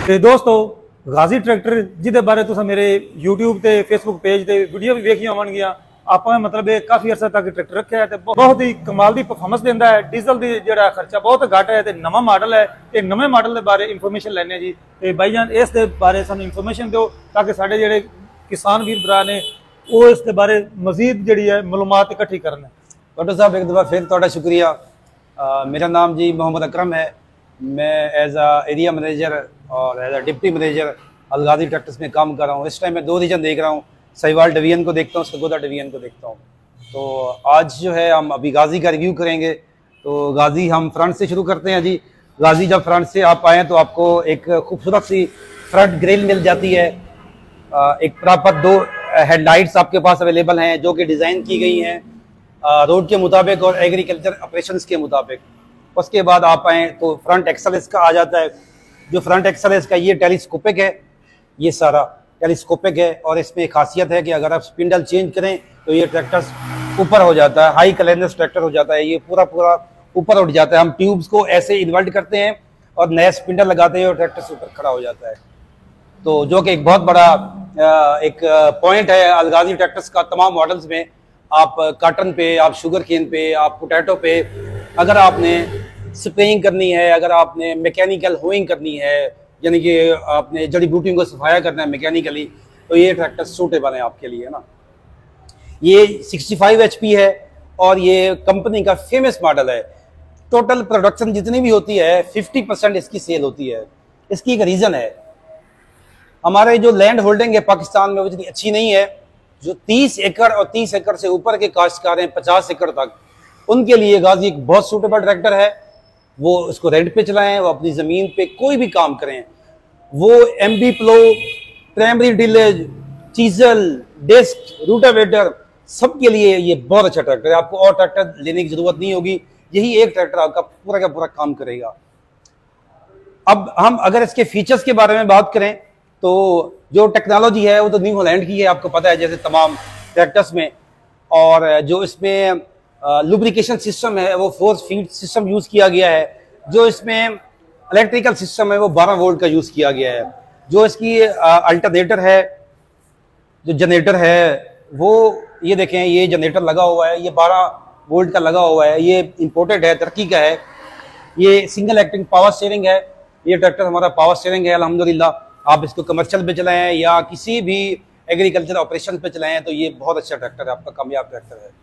ਤੇ ਦੋਸਤੋ ਗਾਜ਼ੀ ਟਰੈਕਟਰ ਜਿਹਦੇ ਬਾਰੇ ਤੁਸੀਂ ਮੇਰੇ YouTube ਤੇ Facebook ਪੇਜ ਤੇ ਵੀਡੀਓ ਵੀ ਵੇਖੀਆਂ ਹੋਣਗੀਆਂ। ਆਪਾਂ ਮਤਲਬ ਇਹ ਕਾਫੀ ਅਰਸਾ ਤੱਕ ਟਰੈਕਟਰ ਰੱਖਿਆ ਹੈ ਤੇ ਬਹੁਤ ਹੀ ਕਮਾਲ ਦੀ ਪਰਫਾਰਮੈਂਸ ਦਿੰਦਾ ਹੈ। ਡੀਜ਼ਲ ਦੀ ਜਿਹੜਾ ਖਰਚਾ ਬਹੁਤ ਘੱਟ ਹੈ ਤੇ ਨਵਾਂ ਮਾਡਲ ਹੈ ਤੇ ਨਵੇਂ ਮਾਡਲ ਦੇ ਬਾਰੇ ਇਨਫੋਰਮੇਸ਼ਨ ਲੈਣੇ ਜੀ। ਤੇ ਬਾਈ ਜਾਨ ਇਸ ਦੇ ਬਾਰੇ ਸਾਨੂੰ ਇਨਫੋਰਮੇਸ਼ਨ ਦਿਓ ताकि साढ़े ਜਿਹੜੇ किसान वीर भरा ने वो इस बारे मजीद जी है मालूमात इकट्ठी करना। डॉक्टर साहब एक दफ़ा फिर थोड़ा शुक्रिया। मेरा नाम जी मोहम्मद अकरम है। मैं एज आ एरिया मैनेजर और as a deputy manager Alghazi tractors में काम कर रहा हूँ। इस टाइम मैं 2 रीजन देख रहा हूँ, सहीवाल डिवीजन को देखता हूँ, सरगोदा डिवीजन को देखता हूँ। तो आज जो है हम अभी गाजी का रिव्यू करेंगे। तो गाजी हम फ्रंट से शुरू करते हैं जी। गाजी जब फ्रंट से आप आएँ तो आपको एक खूबसूरत सी फ्रंट ग्रिल मिल जाती है। एक प्रॉपर 2 हेडलाइट्स आपके पास अवेलेबल हैं जो कि डिज़ाइन की गई हैं रोड के मुताबिक और एग्रीकल्चर ऑपरेशंस के मुताबिक। उसके बाद आप आएँ तो फ्रंट एक्सल इसका आ जाता है। जो फ्रंट एक्सल है इसका ये टेलीस्कोपिक है, ये सारा टेलीस्कोपिक है। और इसमें एक खासियत है कि अगर आप स्पिंडल चेंज करें तो ये ट्रैक्टर ऊपर हो जाता है, हाई क्लियरेंस ट्रैक्टर हो जाता है, ये पूरा पूरा ऊपर उठ जाता है। हम ट्यूब्स को ऐसे इन्वर्ट करते हैं और नया स्पिंडल लगाते हैं और ट्रैक्टर से ऊपर खड़ा हो जाता है। तो जो कि एक बहुत बड़ा एक पॉइंट है अलगाजी ट्रैक्टर्स का। तमाम मॉडल्स में आप काटन पे, आप शुगर केन पे, आप पोटैटो पे अगर आपने स्प्रेइंग करनी है, अगर आपने मैकेनिकल होइंग करनी है, यानी कि आपने जड़ी बूटियों को सफाया करना है मैकेनिकली, तो ये ट्रैक्टर सूटेबल है आपके लिए ना। ये 65 HP है और ये कंपनी का फेमस मॉडल है। टोटल प्रोडक्शन जितनी भी होती है 50% इसकी सेल होती है। इसकी एक रीज़न है, हमारे जो लैंड होल्डिंग है पाकिस्तान में वो इतनी अच्छी नहीं है। जो 30 एकड़ और 30 एकड़ से ऊपर के काश्तकार हैं 50 एकड़ तक, उनके लिए गाजी एक बहुत सूटेबल ट्रैक्टर है। वो उसको रेंट पे चलाएं, वो अपनी ज़मीन पे कोई भी काम करें, वो MB plough, primary tillage, chisel, disc, rotavator, सबके लिए ये बहुत अच्छा ट्रैक्टर है। आपको और ट्रैक्टर लेने की ज़रूरत नहीं होगी, यही एक ट्रैक्टर आपका पूरा का पूरा काम करेगा। अब हम अगर इसके फीचर्स के बारे में बात करें तो जो टेक्नोलॉजी है वो तो न्यू हॉलैंड की है, आपको पता है, जैसे तमाम ट्रैक्टर्स में। और जो इसमें लुब्रिकेशन सिस्टम है वो फोर्स फीड सिस्टम यूज़ किया गया है। जो इसमें इलेक्ट्रिकल सिस्टम है वो 12 वोल्ट का यूज़ किया गया है। जो इसकी अल्टरनेटर है, जो जनरेटर है, वो ये देखें, ये जनरेटर लगा हुआ है, ये 12 वोल्ट का लगा हुआ है, ये इम्पोर्टेड है, तुर्की का है। ये सिंगल एक्टिंग पावर स्टीयरिंग है। ये ट्रैक्टर हमारा पावर स्टीयरिंग है अल्हम्दुलिल्लाह। आप इसको कमर्शियल पे चलाएं या किसी भी एग्रीकल्चर ऑपरेशन पे चलाएं तो ये बहुत अच्छा ट्रैक्टर है, आपका कामयाब ट्रैक्टर है।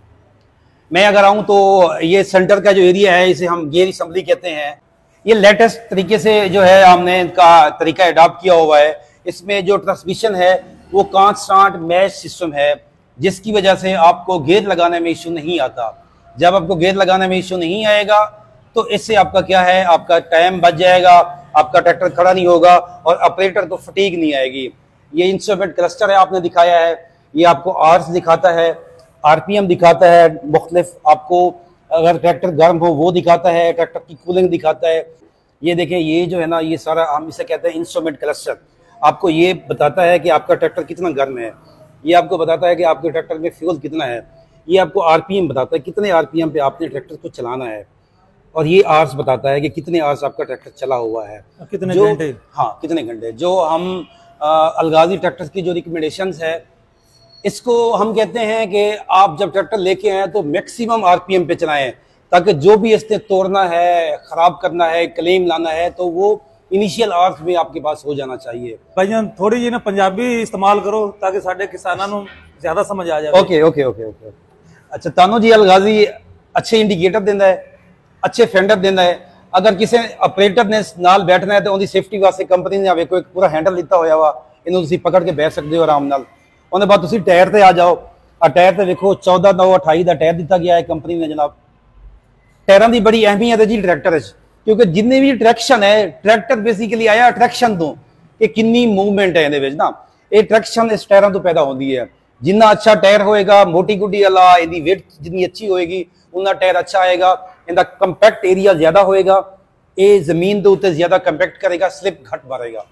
मैं अगर आऊँ तो ये सेंटर का जो एरिया है इसे हम गियर असेंबली कहते हैं। ये लेटेस्ट तरीके से जो है हमने इनका तरीका अडॉप्ट किया हुआ है। इसमें जो ट्रांसमिशन है वो कांस्टेंट मैश सिस्टम है, जिसकी वजह से आपको गेयर लगाने में इशू नहीं आता। जब आपको गेयर लगाने में इशू नहीं आएगा तो इससे आपका क्या है, आपका टाइम बच जाएगा, आपका ट्रैक्टर खड़ा नहीं होगा और ऑपरेटर को फटीग नहीं आएगी। ये इंस्ट्रूमेंट क्लस्टर है, आपने दिखाया है, ये आपको आर्स दिखाता है, RPM दिखाता है, मुख्तलिफ आपको अगर ट्रैक्टर गर्म हो वो दिखाता है, ट्रैक्टर की कूलिंग दिखाता है। ये देखें, ये जो है ना, ये सारा हम इसे कहते हैं इंस्ट्रूमेंट क्लस्टर। आपको ये बताता है कि आपका ट्रैक्टर कितना गर्म है, ये आपको बताता है कि आपके ट्रैक्टर में फ्यूल कितना है, ये आपको RPM बताता है कितने RPM पे आपने ट्रैक्टर को चलाना है, और ये आवर्स बताता है कि कितने आवर्स आपका ट्रैक्टर चला हुआ है, कितने घंटे। हाँ, कितने घंटे। जो हम अलगाजी ट्रैक्टर्स की जो रिकमेंडेशंस है, इसको हम कहते हैं कि आप जब ट्रैक्टर लेके आए तो मैक्सिमम RPM पे चलाएं, ताकि जो भी इसने तोड़ना है, ख़राब करना है, क्लेम लाना है, तो वो इनिशियल आवर्स में आपके पास हो जाना चाहिए। भाईजान थोड़ी जी ना पंजाबी इस्तेमाल करो ताकि साढ़े किसानों को ज़्यादा समझ आ जाए। Okay okay okay okay. अच्छा, तानो जी अलगाजी अच्छे इंडिकेटर देता है, अच्छे फेंडर देना है। अगर किसी ऑपरेटर ने नाल बैठना है तो उनकी सेफ्टी वास्ते कंपनी ने वेखो एक पूरा हैंडल दिता होया वा, इन्हों तुसीं पकड़ के बैठ सकते हो आराम नाल। उन्हें बाद तुसीं टायर ते आ जाओ, टायर ते वेखो 14 9 28 का टायर दिता गया है कंपनी ने जनाब। टायरों की बड़ी अहमियत है जी ट्रैक्टर, क्योंकि जिन्ने भी ट्रैक्शन है, ट्रैक्टर बेसिकली आया ट्रैक्शन तो कि कितनी मूवमेंट है ये ना, ये ट्रैक्शन इस टायरों तो पैदा होती है। जिन्ना अच्छा टायर होएगा, मोटी गुड्डी वाला, इहदी वेट जितनी अच्छी होएगी उन्ना टायर अच्छा आएगा। इनका कंपैक्ट एरिया ज्यादा होएगा, ये जमीन के उत्ते ज्यादा कंपैक्ट करेगा, स्लिप घट मारेगा।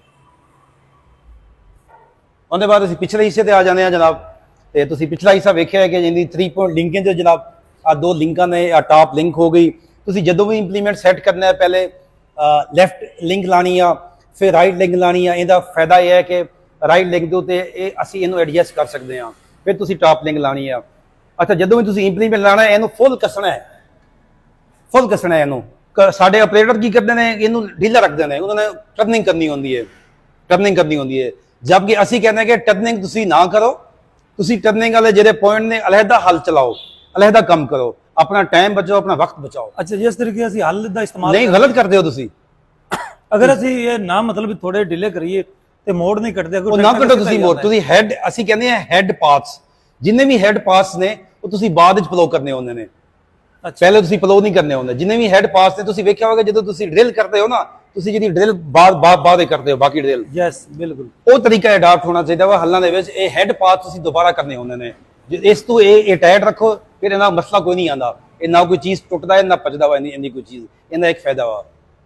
उनके बाद असीं पिछले हिस्से ते आ जाने हैं जनाब। तो तुसीं पिछला हिस्सा वेख्या है कि जिहदी 3 पॉइंट लिंकेज जनाब, आ 2 लिंकां ने, आ टॉप लिंक हो गई। तुसीं जदों भी इंप्लीमेंट सैट करना है, पहले लैफ्ट लिंक लानी आ, ਫਿਰ ਰਾਈਟ ਲਿੰਕ ਲਾਣੀ ਆ। ਇਹਦਾ ਫਾਇਦਾ ਇਹ ਹੈ ਕਿ ਰਾਈਟ ਲਿੰਕ ਦੇ ਉੱਤੇ ਇਹ ਅਸੀਂ ਇਹਨੂੰ ਐਡਜਸਟ ਕਰ ਸਕਦੇ ਹਾਂ। ਫਿਰ ਤੁਸੀਂ ਟਾਪ ਲਿੰਕ ਲਾਣੀ ਆ। ਅੱਛਾ, ਜਦੋਂ ਵੀ ਤੁਸੀਂ ਇੰਪਲੀਮੈਂਟ ਲਾਣਾ ਹੈ ਇਹਨੂੰ ਫੁੱਲ ਕੱਸਣਾ ਹੈ, ਫੁੱਲ ਕੱਸਣਾ ਹੈ ਇਹਨੂੰ। ਸਾਡੇ ਆਪਰੇਟਰ ਕੀ ਕਰਦੇ ਨੇ, ਇਹਨੂੰ ਢੀਲਾ ਰੱਖਦੇ ਨੇ, ਉਹਨਾਂ ਨੇ ਟਰਨਿੰਗ ਕਰਨੀ ਹੁੰਦੀ ਹੈ, ਟਰਨਿੰਗ ਕਰਨੀ ਹੁੰਦੀ ਹੈ। ਜਦਕਿ ਅਸੀਂ ਕਹਿੰਦੇ ਕਿ ਟਰਨਿੰਗ ਤੁਸੀਂ ਨਾ ਕਰੋ, ਤੁਸੀਂ ਟਰਨਿੰਗ ਵਾਲੇ ਜਿਹੜੇ ਪੁਆਇੰਟ ਨੇ ਅਲੱਗਾ ਹਲ ਚਲਾਓ, ਅਲੱਗਾ ਕੰਮ ਕਰੋ, अपना टाइम बचाओ, अपना वक्त बचाओ। अच्छा, जिस तरीके ਅਸੀਂ ਹੱਲ ਦਾ ਇਸਤੇਮਾਲ नहीं गलत करते हो ਤੁਸੀਂ। ਅਗਰ ਅਸੀਂ ਇਹ ਨਾ ਮਤਲਬ ਥੋੜੇ ਡੀਲੇ ਕਰੀਏ ਤੇ ਮੋੜ ਨਹੀਂ ਕੱਟਦੇ, ਉਹ ਨਾ ਕੱਟੋ ਤੁਸੀਂ ਮੋੜ। ਤੁਸੀਂ ਹੈਡ, ਅਸੀਂ ਕਹਿੰਦੇ ਆ ਹੈਡ ਪਾਥਸ, ਜਿੰਨੇ ਵੀ ਹੈਡ ਪਾਥਸ ਨੇ ਉਹ ਤੁਸੀਂ ਬਾਅਦ ਵਿੱਚ ਫਲੋ ਕਰਨੇ ਹੁੰਦੇ ਨੇ, ਪਹਿਲੇ ਤੁਸੀਂ ਫਲੋ ਨਹੀਂ ਕਰਨੇ ਹੁੰਦੇ। ਜਿੰਨੇ ਵੀ ਹੈਡ ਪਾਥਸ ਨੇ ਤੁਸੀਂ ਵੇਖਿਆ ਹੋਵੇਗਾ ਜਦੋਂ ਤੁਸੀਂ ਡਰਿਲ ਕਰਦੇ ਹੋ ਨਾ, ਤੁਸੀਂ ਜਿਹੜੀ ਡਰਿਲ ਬਾਅਦ ਕਰਦੇ ਹੋ ਬਾਕੀ ਡਰਿਲ। ਯੈਸ, ਬਿਲਕੁਲ ਉਹ ਤਰੀਕਾ ਅਡਾਪਟ ਹੋਣਾ ਚਾਹੀਦਾ ਵਾ ਹੱਲਾਂ ਦੇ ਵਿੱਚ। ਇਹ ਹੈਡ ਪਾਥ ਤੁਸੀਂ ਦੁਬਾਰਾ ਕਰਨੇ ਹੁੰਦੇ ਨੇ। ਇਸ ਤੋਂ ਇਹ ਟਾਈਟ ਰੱਖੋ, ਫਿਰ ਇਹਨਾਂ ਮਸਲਾ ਕੋਈ ਨਹੀਂ ਆਉਂਦਾ। ਇਹ ਨਾ ਕੋਈ ਚੀਜ਼ ਟੁੱਟਦਾ ਹੈ ਨਾ ਭੱਜਦਾ ਵਾ, ਇੰਨੀ ਕੋਈ ਚੀਜ਼। ਇਹਦਾ ਇੱਕ ਫਾਇਦਾ ਵਾ।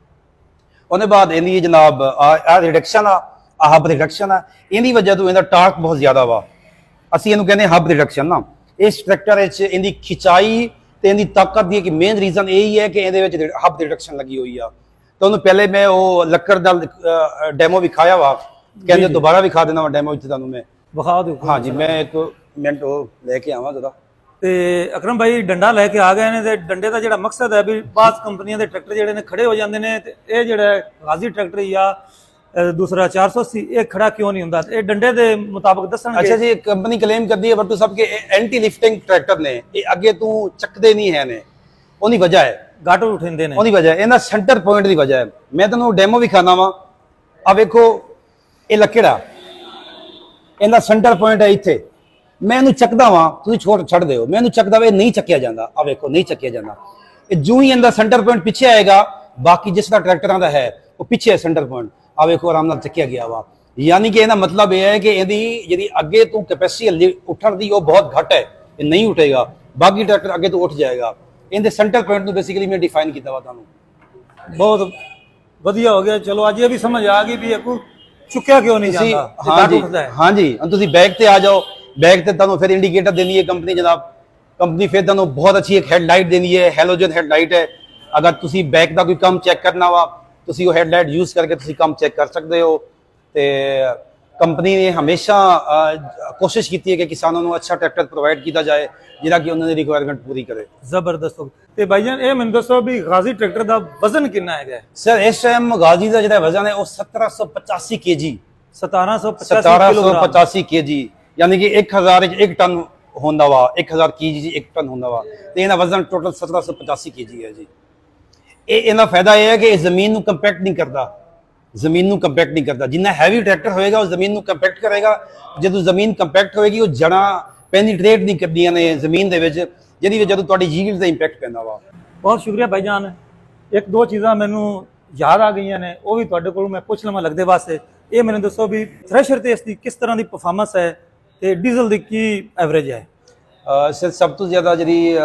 ਉਹਦੇ ਬਾਅਦ ਇਹਦੀ ਜਨਾਬ ਆ ਰਿਡਕਸ਼ਨ ਆ, ਹਬ ਰਿਡਕਸ਼ਨ ਆ। ਇਹਦੀ ਵਜ੍ਹਾ ਤੋਂ ਇਹਦਾ ਟਾਰਕ ਬਹੁਤ ਜ਼ਿਆਦਾ ਵਾ। ਅਸੀਂ ਇਹਨੂੰ ਕਹਿੰਦੇ ਹਬ ਰਿਡਕਸ਼ਨ ਨਾ। ਇਸ ਟਰੈਕਟਰ ਵਿੱਚ ਇਹਦੀ ਖਿਚਾਈ ਤੇ ਇਹਦੀ ਤਾਕਤ ਦੀ ਇੱਕ ਮੇਨ ਰੀਜ਼ਨ ਇਹ ਹੀ ਹੈ ਕਿ ਇਹਦੇ ਵਿੱਚ ਹਬ ਰਿਡਕਸ਼ਨ ਲੱਗੀ ਹੋਈ ਆ। ਤੁਹਾਨੂੰ ਪਹਿਲੇ ਮੈਂ ਉਹ ਲੱਕੜ ਦਾ ਡੈਮੋ ਵਿਖਾਇਆ ਵਾ, ਕਹਿੰਦੇ ਦੁਬਾਰਾ ਵਿਖਾ ਦੇਣਾ ਵਾ ਡੈਮੋ ਵਿੱਚ ਤੁਹਾਨੂੰ ਮੈਂ ਵਿਖਾ ਦਿਓ। ਹਾਂਜੀ, ਮੈਂ ਇੱਕ ਮਿੰਟ ਉਹ ਲੈ ਕੇ ਆਵਾਂ ਜਰਾ। ਤੇ ਅਕਰਮ ਭਾਈ ਡੰਡਾ ਲੈ ਕੇ ਆ ਗਏ ਨੇ, ਤੇ ਡੰਡੇ ਦਾ ਜਿਹੜਾ ਮਕਸਦ ਹੈ ਵੀ ਬਾਸ ਕੰਪਨੀਆਂ ਦੇ ਟਰੈਕਟਰ ਜਿਹੜੇ ਨੇ ਖੜੇ ਹੋ ਜਾਂਦੇ ਨੇ, ਤੇ ਇਹ ਜਿਹੜਾ ਗਾਜ਼ੀ ਟਰੈਕਟਰ ਜਾਂ ਦੂਸਰਾ 480 ਇਹ ਖੜਾ ਕਿਉਂ ਨਹੀਂ ਹੁੰਦਾ? ਇਹ ਡੰਡੇ ਦੇ ਮੁਤਾਬਕ ਦੱਸਣਗੇ। ਅੱਛਾ ਜੀ, ਕੰਪਨੀ ਕਲੇਮ ਕਰਦੀ ਹੈ ਬੱਟੂ ਸਾਹਿਬ ਕਿ ਐਂਟੀ ਲਿਫਟਿੰਗ ਟਰੈਕਟਰ ਨੇ, ਇਹ ਅੱਗੇ ਤੋਂ ਚੱਕਦੇ ਨਹੀਂ ਹੈ ਨੇ। ਉਹਦੀ ਵਜ੍ਹਾ ਹੈ ਗਾਟੋ ਉਠਾਉਂਦੇ ਨੇ, ਉਹਦੀ ਵਜ੍ਹਾ ਇਹਨਾਂ ਸੈਂਟਰ ਪੁਆਇੰਟ ਦੀ ਵਜ੍ਹਾ ਹੈ। ਮੈਂ ਤੁਹਾਨੂੰ ਡੈਮੋ ਵਿਖਾਣਾ ਵਾ। ਆ ਵੇਖੋ, ਇਹ ਲੱਕੜਾ, ਇਹਦਾ ਸੈਂਟਰ ਪੁਆਇੰਟ ਹੈ ਇੱਥੇ। ਮੈਂ ਇਹਨੂੰ ਚੱਕਦਾ ਵਾਂ, ਤੁਸੀਂ ਛੱਡ ਦਿਓ, ਮੈਂ ਇਹਨੂੰ ਚੱਕਦਾ ਵਾ, ਇਹ ਨਹੀਂ ਚੱਕਿਆ ਜਾਂਦਾ। ਆ ਵੇਖੋ, ਨਹੀਂ ਚੱਕਿਆ ਜਾਂਦਾ। ਇਹ ਜੋ ਹੀ ਇਹਦਾ ਸੈਂਟਰ ਪੁਆਇੰਟ ਪਿੱਛੇ ਆਏਗਾ, ਬਾਕੀ ਜਿਸ ਤਰ੍ਹਾਂ ਟਰੈਕਟਰਾਂ ਦਾ ਹੈ ਉਹ ਪਿੱਛੇ ਹੈ ਸੈਂਟਰ ਪੁਆਇੰਟ। ਆ ਵੇਖੋ, ਆਰਾਮ ਨਾਲ ਚੱਕਿਆ ਗਿਆ ਵਾ। ਯਾਨੀ ਕਿ ਇਹਦਾ ਮਤਲਬ ਇਹ ਹੈ ਕਿ ਇਹਦੀ ਜਿਹੜੀ ਅੱਗੇ ਤੋਂ ਕੈਪੈਸਿਟੀ ਉੱਠਣ ਦੀ ਉਹ ਬਹੁਤ ਘੱਟ ਹੈ, ਇਹ ਨਹੀਂ ਉੱਠੇਗਾ। ਬਾਕੀ ਟਰੈਕਟਰ ਅੱਗੇ ਤੋਂ ਉੱਠ ਜਾਏਗਾ। ਇਹਦੇ ਸੈਂਟਰ ਪੁਆਇੰਟ ਨੂੰ ਬੇਸਿਕਲੀ ਮੈਂ ਡਿਫਾਈਨ ਕੀਤਾ ਵਾ ਤੁਹਾਨੂੰ। ਬਹੁਤ ਵਧੀਆ ਹੋ ਗਿਆ। ਚਲੋ ਅੱਜ ਇਹ ਵੀ ਸਮਝ ਆ ਗਈ ਵੀ ਇਹ ਚੁੱਕਿਆ ਕਿਉਂ ਨਹੀਂ ਜਾਂਦਾ। ਹਾਂਜੀ, ਹੁਣ ਤੁਸੀਂ ਬੈਕ ਤੇ ਆ ਜਾਓ। बैक ਤੇ ਤੁਹਾਨੂੰ ਫਿਰ ਇੰਡੀਕੇਟਰ ਦੇਣੀ ਹੈ ਕੰਪਨੀ ਜਨਾਬ। ਕੰਪਨੀ ਫਿਰ ਤੁਹਾਨੂੰ ਬਹੁਤ ਅੱਛੀ ਇੱਕ ਹੈਡਲਾਈਟ ਦੇਣੀ ਹੈ, ਹੈਲੋਜਨ ਹੈਡਲਾਈਟ ਹੈ। ਅਗਰ ਤੁਸੀਂ ਬੈਕ ਦਾ ਕੋਈ ਕੰਮ ਚੈੱਕ ਕਰਨਾ ਵਾ, ਤੁਸੀਂ ਉਹ ਹੈਡਲਾਈਟ ਯੂਜ਼ ਕਰਕੇ ਤੁਸੀਂ ਕੰਮ ਚੈੱਕ ਕਰ ਸਕਦੇ ਹੋ। ਤੇ ਕੰਪਨੀ ਨੇ ਹਮੇਸ਼ਾ ਕੋਸ਼ਿਸ਼ ਕੀਤੀ ਹੈ ਕਿ ਕਿਸਾਨਾਂ ਨੂੰ ਅੱਛਾ ਟਰੈਕਟਰ ਪ੍ਰੋਵਾਈਡ ਕੀਤਾ ਜਾਏ ਜਿਹੜਾ ਕਿ ਉਹਨਾਂ ਦੀ ਰਿਕੁਆਇਰਮੈਂਟ ਪੂਰੀ ਕਰੇ। ਜ਼ਬਰਦਸਤ। ਤੇ ਭਾਈਜਾਨ ਇਹ ਮੈਨੂੰ ਦੱਸੋ ਵੀ ਗਾਜ਼ੀ ਟਰੈਕਟਰ ਦਾ ਵਜ਼ਨ ਕਿੰਨਾ ਹੈਗਾ? ਸਰ ਇਸ ਟਾਈਮ ਗਾਜ਼ੀ ਦਾ ਜਿਹੜਾ ਵਜ਼ਨ ਹੈ ਉਹ 1785 kg, 1785 kg, यानी कि 1000 एक टन होंदा वा, 1000 kg जी 1 टन होंदा वा। तो इहदा वजन टोटल 1785 kg है जी। इहदा फायदा यह है कि जमीन नूं कंपैक्ट नहीं करता, जमीन नूं कंपैक्ट नहीं करता। जिन्ना हैवी ट्रैक्टर होएगा वो जमीन नूं कंपैक्ट करेगा। जदों जमीन कंपैक्ट होएगी वो जड़ा पेनीट्रेट नहीं करदियां ने जमीन दे विच, जिहदी वजह तों तुहाडी यील्ड ते इंपैक्ट पैंदा वा। बहुत शुक्रिया भाईजान। एक दो चीज़ां मैनूं याद आ गईयां ने, वो भी तुहाडे कोलों मैं पुछ लवां लगदे वास्ते। ये मैनूं दसो भी थ्रैशर ते इसदी किस तरह दी परफॉर्मेंस है ਤੇ ਡੀਜ਼ਲ ਦੀ ਕੀ ਐਵਰੇਜ ਹੈ? ਸਰ ਸਭ ਤੋਂ ਜ਼ਿਆਦਾ ਜਿਹੜੀ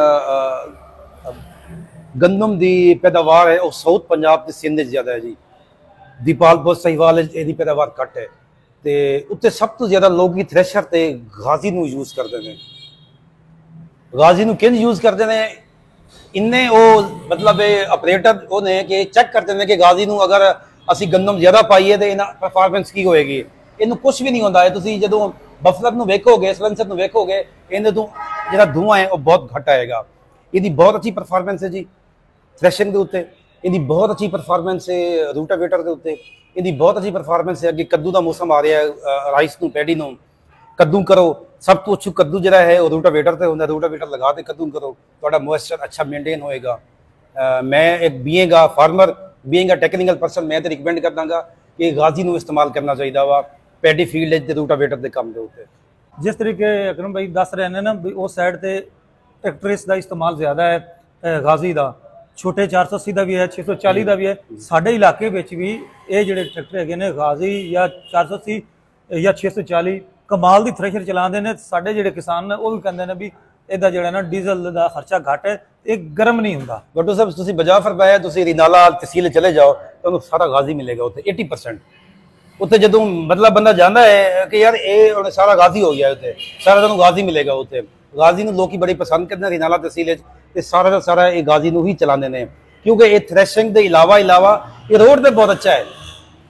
ਗੰਦਮ ਦੀ ਪੈਦਾਵਾਰ ਹੈ ਉਹ ਸਾਊਥ ਪੰਜਾਬ ਤੇ ਸਿੰਧ ਵਿੱਚ ਜ਼ਿਆਦਾ ਹੈ ਜੀ। ਦੀਪਾਲਪੁਰ ਸਹੀਵਾਲ ਇਹਦੀ ਪੈਦਾਵਾਰ ਘੱਟ ਹੈ ਤੇ ਉੱਤੇ ਸਭ ਤੋਂ ਜ਼ਿਆਦਾ ਲੋਕ ਹੀ ਥ੍ਰੈਸ਼ਰ ਤੇ ਗਾਜ਼ੀ ਨੂੰ ਯੂਜ਼ ਕਰਦੇ ਨੇ। ਗਾਜ਼ੀ ਨੂੰ ਕਿੰਜ ਯੂਜ਼ ਕਰਦੇ ਨੇ? ਇੰਨੇ ਉਹ ਮਤਲਬ ਆਪਰੇਟਰ ਉਹ ਨੇ ਕਿ ਚੈੱਕ ਕਰਦੇ ਨੇ ਕਿ ਗਾਜ਼ੀ ਨੂੰ ਅਗਰ ਅਸੀਂ ਗੰਦਮ ਜ਼ਿਆਦਾ ਪਾਈਏ ਤੇ ਇਹਨਾਂ ਪਰਫਾਰਮੈਂਸ ਕੀ ਹੋਏਗੀ। ਇਹਨੂੰ ਕੁਝ ਵੀ ਨਹੀਂ ਹੁੰਦਾ ਹੈ। ਤੁਸੀਂ ਜਦੋਂ ਬਫਲਰ ਨੂੰ ਵੇਖੋਗੇ, ਸਲੈਂਸਰ ਨੂੰ ਵੇਖੋਗੇ, ਇਹਦੇ ਤੋਂ ਜਿਹੜਾ ਧੂਆਂ ਹੈ ਉਹ ਬਹੁਤ ਘੱਟ ਆਏਗਾ। ਇਹਦੀ ਬਹੁਤ ਅੱਛੀ ਪਰਫਾਰਮੈਂਸ ਹੈ ਜੀ ਥ੍ਰੈਸ਼ਿੰਗ ਦੇ ਉੱਤੇ। ਇਹਦੀ ਬਹੁਤ ਅੱਛੀ ਪਰਫਾਰਮੈਂਸ ਹੈ ਰੂਟਾਵੇਟਰ ਦੇ ਉੱਤੇ। ਇਹਦੀ ਬਹੁਤ ਅੱਛੀ ਪਰਫਾਰਮੈਂਸ ਹੈ। ਅੱਗੇ ਕੱਦੂ ਦਾ ਮੌਸਮ ਆ ਰਿਹਾ ਹੈ, ਰਾਈਸ ਨੂੰ ਪੈਡੀ ਨੂੰ ਕੱਦੂ ਕਰੋ। ਸਭ ਤੋਂ ਅੱਛਾ ਕੱਦੂ ਜਿਹੜਾ ਹੈ ਉਹ ਰੂਟਾਵੇਟਰ ਤੇ ਹੁੰਦਾ। ਰੂਟਾਵੇਟਰ ਲਗਾ ਕੇ ਕੱਦੂ ਕਰੋ, ਤੁਹਾਡਾ ਮੋਇਸਚਰ ਅੱਛਾ ਮੇਨਟੇਨ ਹੋਏਗਾ। ਮੈਂ ਇੱਕ being a farmer, being a technical person, ਮੈਂ ਤਾਂ ਰਿਕਮੈਂਡ ਕਰ ਦਾਂਗਾ ਕਿ ਗਾਜ਼ੀ ਨੂੰ ਇਸਤੇਮਾਲ ਕਰਨਾ ਚਾਹੀਦਾ ਵਾ ਪੈਡੀ ਫੀਲਡ ਦੇ ਰੂਟਾਵੇਟਰ ਦੇ ਕੰਮ ਦੇ ਉੱਤੇ। ਜਿਸ ਤਰੀਕੇ ਅਕਰਮ ਭਾਈ ਦੱਸ ਰਹੇ ਨੇ ਨਾ ਵੀ ਉਸ ਸਾਈਡ ਤੇ ਟਰੈਕਟਰ ਦਾ ਇਸਤੇਮਾਲ ਜ਼ਿਆਦਾ ਹੈ ਗਾਜ਼ੀ ਦਾ, ਛੋਟੇ 480 ਦਾ ਵੀ ਹੈ, 640 ਦਾ ਵੀ ਹੈ। ਸਾਡੇ ਇਲਾਕੇ ਵਿੱਚ ਵੀ ਇਹ ਜਿਹੜੇ ਟਰੈਕਟਰ ਹੈਗੇ ਨੇ ਗਾਜ਼ੀ ਜਾਂ 480 ਜਾਂ 640 ਕਮਾਲ ਦੀ ਥ੍ਰੈਸ਼ਰ ਚਲਾਉਂਦੇ ਨੇ। ਸਾਡੇ ਜਿਹੜੇ ਕਿਸਾਨ ਨੇ ਉਹ ਵੀ ਕਹਿੰਦੇ ਨੇ ਵੀ ਇਹਦਾ ਜਿਹੜਾ ਨਾ ਡੀਜ਼ਲ ਦਾ ਖਰਚਾ ਘੱਟ ਹੈ, ਇਹ ਗਰਮ ਨਹੀਂ ਹੁੰਦਾ। ਗੱਟੂ ਸਾਹਿਬ ਤੁਸੀਂ ਬਜਾ ਫਰਮਾਇਆ, ਤੁਸੀਂ ਰੀਨਾਲਾ ਤਹਿਸੀਲ ਚਲੇ ਜਾਓ ਤੁਹਾਨੂੰ ਸਾਰਾ ਗਾਜ਼ੀ ਮਿਲੇਗਾ ਉੱਥੇ 80%। ਉੱਥੇ ਜਦੋਂ ਮਤਲਬ ਬੰਦਾ ਜਾਂਦਾ ਹੈ ਕਿ ਯਾਰ ਇਹ ਸਾਰਾ ਗਾਜ਼ੀ ਹੋ ਗਿਆ, ਉੱਥੇ ਸਾਰਾ ਤੁਹਾਨੂੰ ਗਾਜ਼ੀ ਮਿਲੇਗਾ। ਉੱਥੇ ਗਾਜ਼ੀ ਨੂੰ ਲੋਕੀ ਬੜੀ ਪਸੰਦ ਕਰਦੇ ਨੇ ਰੀਨਾਲਾ ਤਹਿਸੀਲ ਵਿੱਚ, ਤੇ ਸਾਰਾ ਦਾ ਸਾਰਾ ਇਹ ਗਾਜ਼ੀ ਨੂੰ ਹੀ ਚਲਾਉਂਦੇ ਨੇ ਕਿਉਂਕਿ ਇਹ ਥ੍ਰੈਸ਼ਿੰਗ ਦੇ ਇਲਾਵਾ ਇਹ ਰੋਡ ਤੇ ਬਹੁਤ ਅੱਛਾ ਹੈ।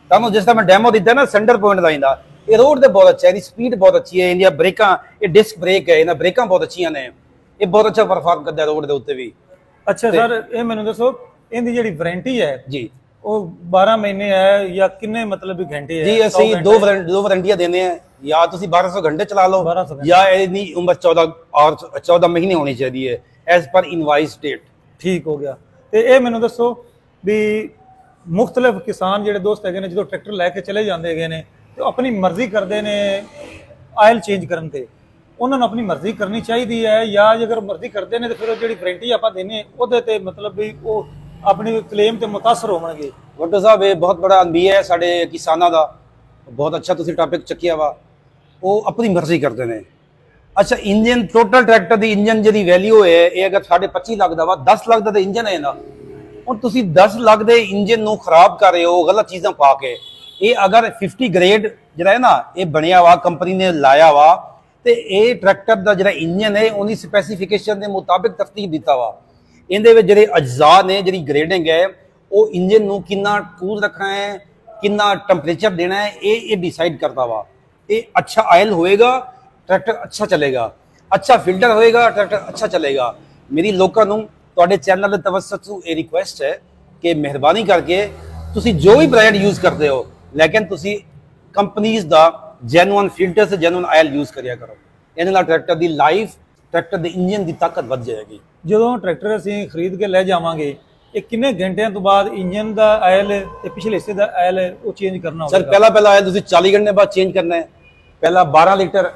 ਤੁਹਾਨੂੰ ਜਿਸ ਤਰ੍ਹਾਂ ਮੈਂ ਡੈਮੋ ਦਿੱਤਾ ਨਾ ਸੈਂਟਰ ਪੁਆਇੰਟ ਦਾ ਇਹਦਾ, ਇਹ ਰੋਡ ਤੇ ਬਹੁਤ ਅੱਛਾ ਹੈ, ਇਹਦੀ ਸਪੀਡ ਬਹੁਤ ਅੱਛੀ ਹੈ, ਇਹਦੀਆਂ ਬ੍ਰੇਕਾਂ, ਇਹ ਡਿਸਕ ਬ੍ਰੇਕ ਹੈ, ਇਹਨਾਂ ਬ੍ਰੇਕਾਂ ਬਹੁਤ ਅੱਛੀਆਂ ਨੇ, ਇਹ ਬਹੁਤ ਅੱਛਾ ਪਰਫਾਰਮ ਕਰਦਾ ਰੋਡ ਦੇ ਉੱਤੇ ਵੀ। ਅੱਛਾ ਸਰ, ਇਹ ਮੈਨੂੰ ਦੱਸੋ ਇਹਦੀ ਜਿਹੜੀ ਵਾਰੰਟੀ ਹੈ ਜੀ ਉਹ 12 ਮਹੀਨੇ ਹੈ ਜਾਂ ਕਿੰਨੇ ਮਤਲਬ ਘੰਟੇ ਹੈ? ਜੀ ਅਸੀਂ ਦੋ ਵਾਰੰਟੀਆਂ ਦਿੰਦੇ ਆ, ਜਾਂ ਤੁਸੀਂ 1200 ਘੰਟੇ ਚਲਾ ਲਓ, ਜਾਂ ਇਹਦੀ ਉਮਰ 14 ਮਹੀਨੇ ਹੋਣੀ ਚਾਹੀਦੀ ਹੈ ਐਜ਼ ਪਰ ਇਨਵਾइस ਡੇਟ। ਠੀਕ ਹੋ ਗਿਆ। ਤੇ ਇਹ ਮੈਨੂੰ ਦੱਸੋ ਵੀ ਮੁxtਲਫ ਕਿਸਾਨ ਜਿਹੜੇ ਦੋਸਤ ਹੈਗੇ ਨੇ ਜਦੋਂ ਟਰੈਕਟਰ ਲੈ ਕੇ ਚਲੇ ਜਾਂਦੇ ਹੈਗੇ ਨੇ ਤੇ ਆਪਣੀ ਮਰਜ਼ੀ ਕਰਦੇ ਨੇ ਆਇਲ ਚੇਂਜ ਕਰਨ ਤੇ, ਉਹਨਾਂ ਨੂੰ ਆਪਣੀ ਮਰਜ਼ੀ ਕਰਨੀ ਚਾਹੀਦੀ ਹੈ ਜਾਂ ਜੇਕਰ ਮਰਜ਼ੀ ਕਰਦੇ ਨੇ ਤੇ ਫਿਰ ਉਹ ਜਿਹੜੀ ਵਾਰੰਟੀ ਆਪਾਂ ਦੇਨੇ ਉਹਦੇ ਤੇ ਮਤਲਬ ਵੀ ਉਹ ਆਪਣੀ ਕਲੇਮ ਤੇ ਮੁਤਾਸਰ ਹੋਣਗੇ? ਵੱਟੋ ਸਾਹਿਬ ਇਹ ਬਹੁਤ ਬੜਾ ਅਨਬੀ ਹੈ ਸਾਡੇ ਕਿਸਾਨਾਂ ਦਾ, ਬਹੁਤ ਅੱਛਾ ਤੁਸੀਂ ਟਾਪਿਕ ਚੱਕਿਆ ਵਾ। ਉਹ ਆਪਣੀ ਮਰਜ਼ੀ ਕਰਦੇ ਨੇ। ਅੱਛਾ ਇੰਜਨ, ਟੋਟਲ ਟਰੈਕਟਰ ਦੀ ਇੰਜਨ ਜਿਹੜੀ ਵੈਲਿਊ ਹੈ ਇਹ ਅਗਰ 25.5 ਲੱਖ ਦਾ ਵਾ, 10 ਲੱਖ ਦਾ ਤਾਂ ਇੰਜਨ ਹੈ ਇਹਦਾ। ਹੁਣ ਤੁਸੀਂ 10 ਲੱਖ ਦੇ ਇੰਜਨ ਨੂੰ ਖਰਾਬ ਕਰ ਰਹੇ ਹੋ ਗਲਤ ਚੀਜ਼ਾਂ ਪਾ ਕੇ। ਇਹ ਅਗਰ 50 ਗ੍ਰੇਡ ਜਿਹੜਾ ਹੈ ਨਾ ਇਹ ਬਣਿਆ ਵਾ, ਕੰਪਨੀ ਨੇ ਲਾਇਆ ਵਾ, ਤੇ ਇਹ ਟਰੈਕਟਰ ਦਾ ਜਿਹੜਾ ਇੰਜਨ ਹੈ ਉਹਦੀ ਸਪੈਸੀਫਿਕੇਸ਼ਨ ਦੇ ਮੁਤਾਬਿਕ ਤਰਤੀਬ ਦਿੱਤਾ ਵਾ। ਇਹਦੇ ਵਿੱਚ ਜਿਹੜੇ ਅਜਜ਼ਾ ਨੇ, ਜਿਹੜੀ ਗ੍ਰੇਡਿੰਗ ਹੈ, ਉਹ ਇੰਜਨ ਨੂੰ ਕਿੰਨਾ ਕੂਲ ਰੱਖਣਾ ਹੈ, ਕਿੰਨਾ ਟੈਂਪਰੇਚਰ ਦੇਣਾ ਹੈ, ਇਹ ਡਿਸਾਈਡ ਕਰਦਾ ਵਾ। ਇਹ ਅੱਛਾ ਆਇਲ ਹੋਏਗਾ ਟਰੈਕਟਰ ਅੱਛਾ ਚੱਲੇਗਾ, ਅੱਛਾ ਫਿਲਟਰ ਹੋਏਗਾ ਟਰੈਕਟਰ ਅੱਛਾ ਚੱਲੇਗਾ। ਮੇਰੀ ਲੋਕਾਂ ਨੂੰ ਤੁਹਾਡੇ ਚੈਨਲ ਦੇ ਤਵੱਸਤ ਤੋਂ ਇਹ ਰਿਕੁਐਸਟ ਹੈ ਕਿ ਮਿਹਰਬਾਨੀ ਕਰਕੇ ਤੁਸੀਂ ਜੋ ਵੀ ਬ੍ਰਾਂਡ ਯੂਜ਼ ਕਰਦੇ ਹੋ, ਲੇਕਿਨ ਤੁਸੀਂ ਕੰਪਨੀਜ਼ ਦਾ ਜੈਨੂਅਨ ਫਿਲਟਰ ਤੇ ਜੈਨੂਅਨ ਆਇਲ ਯੂਜ਼ ਕਰਿਆ ਕਰੋ। ਇਹਦੇ ਨਾਲ ਟਰੈਕਟਰ ਦੀ ਲਾਈਫ, ਟਰੈਕਟਰ ਦੇ ਇੰਜਨ ਦੀ ਤਾਕਤ ਵੱਧ ਜਾਏਗੀ। ਜਦੋਂ ਟਰੈਕਟਰ ਅਸੀਂ ਖਰੀਦ ਕੇ ਲੈ ਜਾਵਾਂਗੇ ਇਹ ਕਿੰਨੇ ਘੰਟਿਆਂ ਤੋਂ ਬਾਅਦ ਇੰਜਨ ਦਾ ਆਇਲ ਤੇ ਪਿਛਲੇ ਹਿੱਸੇ ਦਾ ਆਇਲ ਉਹ ਚੇਂਜ ਕਰਨਾ ਹੋਵੇਗਾ? ਸਰ ਪਹਿਲਾ ਆਇਲ ਤੁਸੀਂ 40 ਘੰਟੇ ਬਾਅਦ ਚੇਂਜ ਕਰਨਾ ਹੈ। ਪਹਿਲਾ 12 ਲੀਟਰ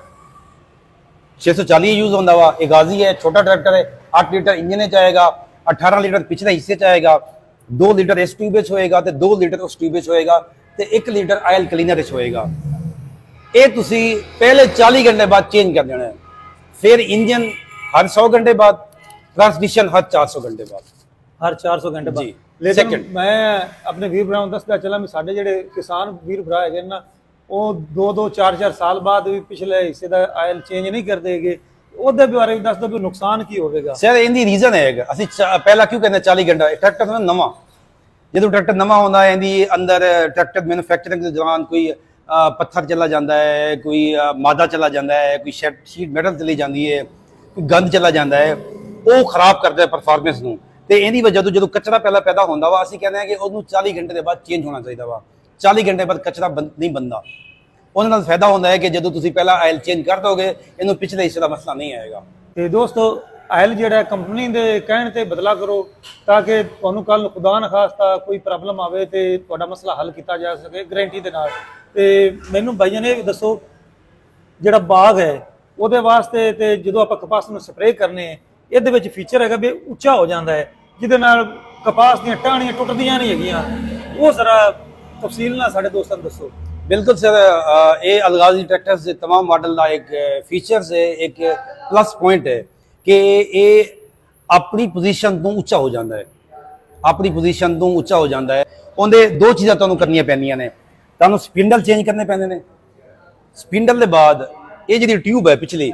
640 यूज होता वा, एक गाजी है, छोटा ट्रैक्टर है, 8 लीटर इंजन च आएगा, 18 लीटर पिछले हिस्से च आएगा, 2 लीटर इस ट्यूब होएगा, 2 लीटर उस ट्यूब होएगा, 1 लीटर आयल क्लीनर होएगा। ये तुसी पहले 40 घंटे बाद चेंज कर देना है, फिर इंजन हर 100 घंटे बाद, ट्रांसमिशन हर 400 घंटे बाद। हर 400 घंटे बाद। जी। लेकिन मैं अपने वीर भरावां दसदा चला, मैं साडे जेहड़े किसान वीर भरा है ना ਉਹ 2-2 4-4 ਸਾਲ ਬਾਅਦ ਵੀ ਪਿਛਲੇ ਹਿੱਸੇ ਦਾ ਆਇਲ ਚੇਂਜ ਨਹੀਂ ਕਰਦੇਗੇ, ਉਹਦੇ ਬਾਰੇ ਵੀ ਦੱਸ ਦਿਓ ਵੀ ਨੁਕਸਾਨ ਕੀ ਹੋਵੇਗਾ? ਸਰ ਇਹਦੀ ਰੀਜ਼ਨ ਹੈ ਅਸੀਂ ਪਹਿਲਾਂ ਕਿਉਂ ਕਹਿੰਦੇ 40 ਘੰਟਾ, ਟਰੈਕਟਰ ਦਾ ਨਵਾਂ, ਜਦੋਂ ਟਰੈਕਟਰ ਨਵਾਂ ਹੁੰਦਾ ਹੈ ਇਹਦੀ ਅੰਦਰ ਟਰੈਕਟਰ ਮੈਨੂਫੈਕਚਰਿੰਗ ਦੇ ਦੌਰਾਨ ਕੋਈ ਪੱਥਰ ਚਲਾ ਜਾਂਦਾ ਹੈ, ਕੋਈ ਮਾਦਾ ਚਲਾ ਜਾਂਦਾ ਹੈ, ਕੋਈ ਸ਼ੀਟ ਮੈਟਲ ਚਲੀ ਜਾਂਦੀ ਹੈ, ਕੋਈ ਗੰਦ ਚਲਾ ਜਾਂਦਾ ਹੈ, ਉਹ ਖਰਾਬ ਕਰਦਾ ਹੈ ਪਰਫਾਰਮੈਂਸ ਨੂੰ। ਤੇ ਇਹਦੀ ਵਜ੍ਹਾ ਤੋਂ ਜਦੋਂ ਕਚਰਾ ਪਹਿਲਾਂ ਪੈਦਾ ਹੁੰਦਾ ਵਾ, ਅਸੀਂ ਕਹਿੰਦੇ ਹਾਂ ਕਿ ਉਹਨੂੰ 40 ਘੰਟੇ ਦੇ ਬਾਅਦ ਚੇਂਜ ਹੋਣਾ ਚਾਹੀਦਾ ਵਾ। 40 ਘੰਟੇ ਬਾਅਦ ਕਚਰਾ ਨਹੀਂ ਬਣਦਾ। ਉਹਦੇ ਨਾਲ ਫਾਇਦਾ ਹੁੰਦਾ ਹੈ ਕਿ ਜਦੋਂ ਤੁਸੀਂ ਪਹਿਲਾਂ ਆਇਲ ਚੇਂਜ ਕਰ ਦੋਗੇ ਇਹਨੂੰ ਪਿਛਲੇ ਹਿੱਸੇ ਦਾ ਮਸਲਾ ਨਹੀਂ ਆਏਗਾ। ਤੇ ਦੋਸਤੋ ਆਇਲ ਜਿਹੜਾ ਕੰਪਨੀ ਦੇ ਕਹਿਣ ਤੇ ਬਦਲਾ ਕਰੋ ਤਾਂ ਕਿ ਤੁਹਾਨੂੰ ਕੱਲ ਖੁਦਾ ਨਾ ਖਾਸਤਾ ਕੋਈ ਪ੍ਰੋਬਲਮ ਆਵੇ ਤੇ ਤੁਹਾਡਾ ਮਸਲਾ ਹੱਲ ਕੀਤਾ ਜਾ ਸਕੇ ਗਾਰੰਟੀ ਦੇ ਨਾਲ। ਤੇ ਮੈਨੂੰ ਭਾਈਆਂ ਨੇ ਵੀ ਦੱਸੋ ਜਿਹੜਾ ਬਾਗ ਹੈ ਉਹਦੇ ਵਾਸਤੇ ਤੇ ਜਦੋਂ ਆਪਾਂ ਕਪਾਸ ਨੂੰ ਸਪਰੇਅ ਕਰਨੇ ਇਹਦੇ ਵਿੱਚ ਫੀਚਰ ਹੈਗਾ ਵੀ ਉੱਚਾ ਹੋ ਜਾਂਦਾ ਹੈ ਜਿਹਦੇ ਨਾਲ ਕਪਾਸ ਦੀਆਂ ਟਾਹਣੀਆਂ ਟੁੱਟਦੀਆਂ ਨਹੀਂ ਹੈਗੀਆਂ, ਉਹ ਜ਼ਰਾ ਤਫਸੀਲ ਨਾਲ ਸਾਡੇ ਦੋਸਤਾਂ ਨੂੰ ਦੱਸੋ। बिल्कुल सर, ये अलगाजी ट्रैक्टर्स के तमाम मॉडल का एक फीचर्स है, एक प्लस पॉइंट है कि ये अपनी पोजीशन तो उच्चा हो जाता है, अपनी पोजीशन तो उच्चा हो जाता है। उन्हें 2 चीज़ां तुहानूं करनियां पैंदियां ने, तुहानूं स्पिंडल चेंज करने पैंदे ने। स्पिंडल के बाद ये जिहड़ी ट्यूब है पिछली,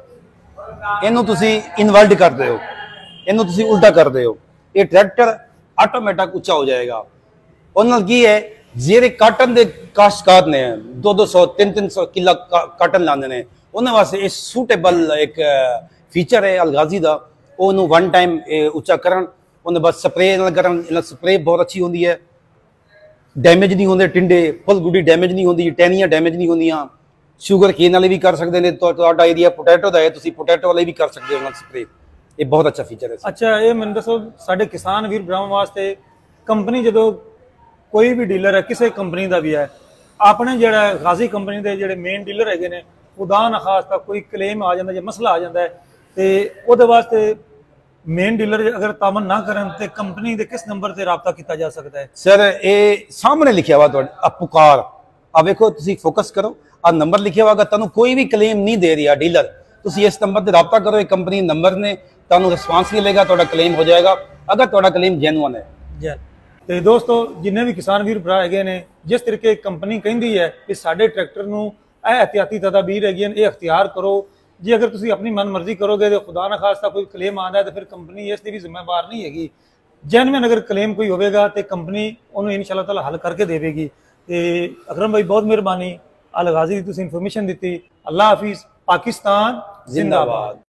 इहनूं तुसीं इनवर्ट करदे हो, इहनूं तुसीं उल्टा करदे हो, ये ट्रैक्टर आटोमैटिक उच्चा हो जाएगा। उहदे नाल की है ਜਿਹੜੇ ਕਾਟਨ ਦੇ ਕਾਸ਼ਤਕਾਰ ਨੇ 200 300 ਕਿੱਲਾ ਕਾਟਨ ਲਾਉਂਦੇ ਨੇ, ਉਹਨਾਂ ਵਾਸਤੇ ਇਹ ਸੂਟੇਬਲ ਇੱਕ ਫੀਚਰ ਹੈ ਅਲਗਾਜ਼ੀ ਦਾ। ਉਹਨੂੰ 1 ਟਾਈਮ ਉੱਚਾ ਕਰਨ, ਉਹਦੇ ਬਾਅਦ ਸਪਰੇਅ ਨਾਲ ਕਰਨ, ਇਹਨਾਂ ਸਪਰੇਅ ਬਹੁਤ ਅੱਛੀ ਹੁੰਦੀ ਹੈ, ਡੈਮੇਜ ਨਹੀਂ ਹੁੰਦੇ ਟਿੰਡੇ, ਫੁੱਲ ਗੁੱਡੀ ਡੈਮੇਜ ਨਹੀਂ ਹੁੰਦੀ, ਟੈਨੀਆਂ ਡੈਮੇਜ ਨਹੀਂ ਹੁੰਦੀਆਂ। ਸ਼ੂਗਰ ਕੇਨ ਵਾਲੇ ਵੀ ਕਰ ਸਕਦੇ ਨੇ, ਤੁਹਾਡਾ ਏਰੀਆ ਪੋਟੈਟੋ ਦਾ ਹੈ, ਤੁਸੀਂ ਪੋਟੈਟੋ ਵਾਲੇ ਵੀ ਕਰ ਸਕਦੇ ਹੋ ਨਾਲ ਸਪਰੇਅ। ਇਹ ਬਹੁਤ ਅੱਛਾ ਫੀਚਰ ਹੈ। ਅੱਛਾ ਇਹ ਮੈਨੂੰ ਦੱਸੋ ਸਾਡੇ ਕਿਸਾਨ ਵੀਰ ਭਰਾਵਾਂ ਵਾਸਤੇ ਕੰਪਨੀ ਜਦੋਂ ਕੋਈ ਵੀ ਡੀਲਰ ਹੈ ਕਿਸੇ ਕੰਪਨੀ ਦਾ ਵੀ ਹੈ, ਆਪਣੇ ਜਿਹੜਾ ਗਾਜ਼ੀ ਕੰਪਨੀ ਦੇ ਜਿਹੜੇ ਮੇਨ ਡੀਲਰ ਹੈਗੇ ਨੇ, ਖੁਦਾ ਨਾ ਖਾਸਤਾ ਕੋਈ ਕਲੇਮ ਆ ਜਾਂਦਾ ਜਾਂ ਮਸਲਾ ਆ ਜਾਂਦਾ ਹੈ ਤੇ ਉਹਦੇ ਵਾਸਤੇ ਮੇਨ ਡੀਲਰ ਅਗਰ ਤਾਮਨ ਨਾ ਕਰਨ ਤੇ ਕੰਪਨੀ ਦੇ ਕਿਸ ਨੰਬਰ ਤੇ ਰਾਬਤਾ ਕੀਤਾ ਜਾ ਸਕਦਾ ਹੈ? ਸਰ ਇਹ ਸਾਹਮਣੇ ਲਿਖਿਆ ਵਾ ਤੁਹਾਡੇ ਪੁਕਾਰ, ਆ ਵੇਖੋ ਤੁਸੀਂ ਫੋਕਸ ਕਰੋ, ਆ ਨੰਬਰ ਲਿਖਿਆ ਹੋਗਾ। ਤੁਹਾਨੂੰ ਕੋਈ ਵੀ ਕਲੇਮ ਨਹੀਂ ਦੇ ਰਿਹਾ ਡੀਲਰ, ਤੁਸੀਂ ਇਸ ਨੰਬਰ ਤੇ ਰਾਬਤਾ ਕਰੋ, ਇਹ ਕੰਪਨੀ ਨੰਬਰ ਨੇ, ਤੁਹਾਨੂੰ ਰਿਸਪਾਂਸ ਮਿਲੇਗਾ, ਤੁਹਾਡਾ ਕਲੇਮ ਹੋ ਜਾਏਗਾ ਅਗਰ ਤੁਹਾਡਾ ਕਲੇਮ ਜੈਨੂਅਨ ਹੈ। ਤੇ ਦੋਸਤੋ ਜਿੰਨੇ ਵੀ ਕਿਸਾਨ ਵੀਰ ਭਰਾ ਹੈਗੇ ਨੇ, ਜਿਸ ਤਰੀਕੇ ਕੰਪਨੀ ਕਹਿੰਦੀ ਹੈ ਕਿ ਸਾਡੇ ਟਰੈਕਟਰ ਨੂੰ ਇਹ ਇਹਤਿਆਤੀ ਤਦਾਬੀਰ ਹੈਗੀਆਂ ਇਹ ਅਖਤਿਆਰ ਕਰੋ, ਜੇ ਅਗਰ ਤੁਸੀਂ ਆਪਣੀ ਮਨਮਰਜ਼ੀ ਕਰੋਗੇ ਤੇ ਖੁਦਾ ਨਾ ਖਾਸਤਾ ਕੋਈ ਕਲੇਮ ਆਉਂਦਾ ਹੈ ਤਾਂ ਫਿਰ ਕੰਪਨੀ ਇਸ ਦੀ ਵੀ ਜ਼ਿੰਮੇਵਾਰ ਨਹੀਂ ਹੈਗੀ। ਜੈਨੂਇਨ ਅਗਰ ਕਲੇਮ ਕੋਈ ਹੋਵੇਗਾ ਤੇ ਕੰਪਨੀ ਉਹਨੂੰ ਇਨਸ਼ਾਅੱਲਾ ਤਾਲਾ ਹੱਲ ਕਰਕੇ ਦੇਵੇਗੀ। ਤੇ ਅਕਰਮ ਭਾਈ ਬਹੁਤ ਮਿਹਰਬਾਨੀ। ਅਲ ਗਾਜ਼ੀ ਦੀ ਤੁਸੀਂ ਇਨਫੋਰਮੇਸ਼ਨ ਦਿੱਤੀ। ਅੱਲਾ ਹਾਫਿਜ਼। ਪਾਕਿस्तान जिंदाबाद।